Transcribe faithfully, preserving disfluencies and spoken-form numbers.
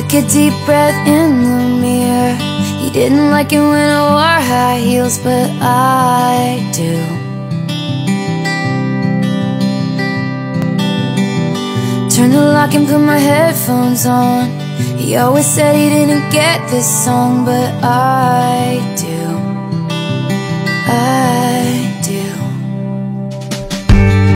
Took a deep breath in the mirror. He didn't like it when I wore high heels, but I do. Turned the lock and put my headphones on. He always said he didn't get this song, but I